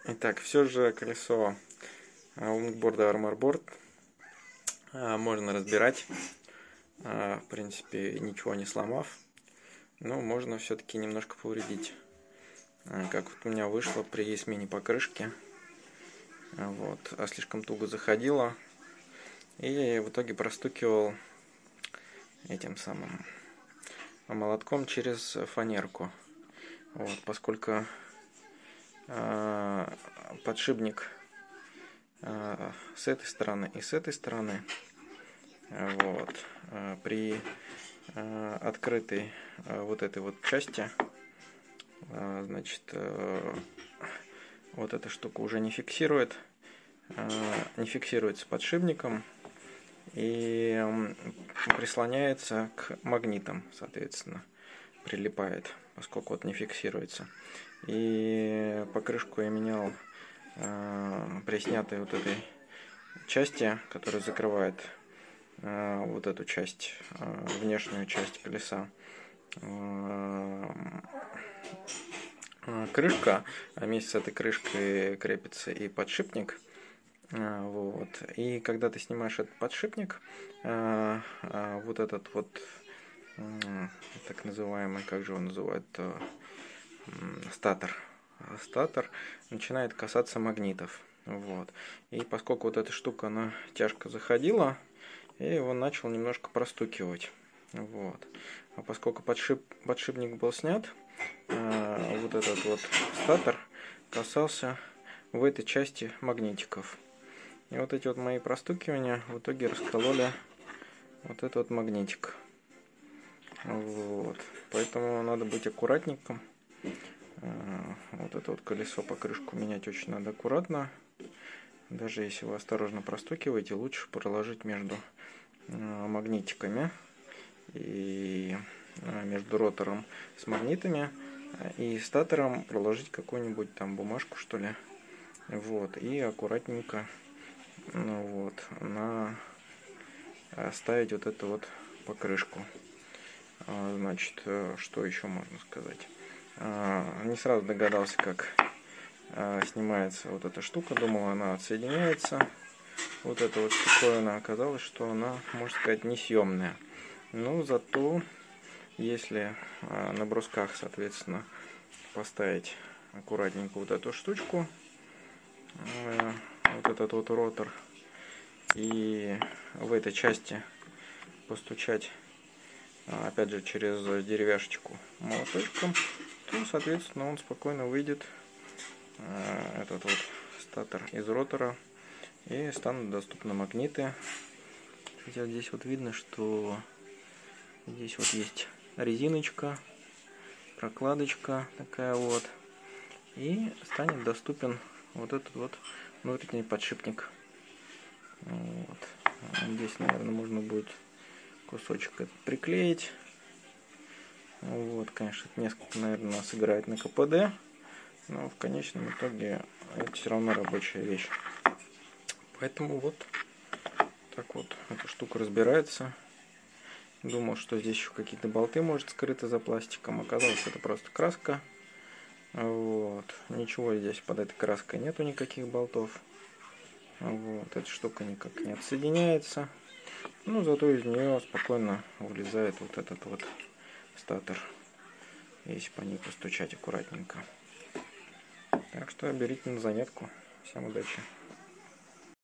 Итак, все же колесо лонгборда Armorboard можно разбирать, в принципе, ничего не сломав, но можно все-таки немножко повредить, как вот у меня вышло при смене покрышки. Вот, слишком туго заходило, и в итоге простукивал этим самым молотком через фанерку. Вот, поскольку подшипник с этой стороны и с этой стороны, вот, при открытой вот этой вот части, значит, вот эта штука уже не фиксируется подшипником и прислоняется к магнитам, соответственно, прилипает, поскольку вот не фиксируется. И покрышку я менял при снятой вот этой части, которая закрывает вот эту часть, внешнюю часть колеса. Крышка, вместе с этой крышкой крепится и подшипник. Вот. И когда ты снимаешь этот подшипник, вот этот вот так называемый, как же его называют, статор начинает касаться магнитов. Вот. И поскольку вот эта штука, она тяжко заходила, я его начал немножко простукивать. Вот. А поскольку подшипник был снят, вот этот вот статор касался в этой части магнитиков. И вот эти вот мои простукивания в итоге раскололи вот этот вот магнитик. Вот. Поэтому надо быть аккуратненьким. Вот это вот колесо, покрышку менять очень надо аккуратно. Даже если вы осторожно простукиваете, лучше проложить между магнитиками и между ротором с магнитами и статором проложить какую-нибудь там бумажку, что ли. Вот. И аккуратненько ставить вот эту вот покрышку. Значит, что еще можно сказать? Не сразу догадался, как снимается вот эта штука. Думал, она отсоединяется. Вот эта вот штуковина, оказалось, что она, можно сказать, несъемная. Но зато, если на брусках, соответственно, поставить аккуратненько вот эту штучку, вот этот вот ротор, и в этой части постучать, опять же, через деревяшечку молоточком, то, соответственно, он спокойно выйдет, этот вот статор, из ротора, и станут доступны магниты. Хотя здесь вот видно, что здесь вот есть резиночка, прокладочка такая вот, и станет доступен вот этот вот внутренний подшипник. Вот. Здесь, наверное, можно будет кусочек этот приклеить. Вот, конечно, это несколько, наверное, сыграет на КПД, но в конечном итоге это все равно рабочая вещь. Поэтому вот так вот эта штука разбирается. Думал, что здесь еще какие-то болты, может, скрыты за пластиком. Оказалось, это просто краска. Вот. Ничего здесь под этой краской нету, никаких болтов. Вот. Эта штука никак не отсоединяется. Но зато из нее спокойно вылезает вот этот вот статор, если по ней постучать аккуратненько. Так что берите на заметку. Всем удачи!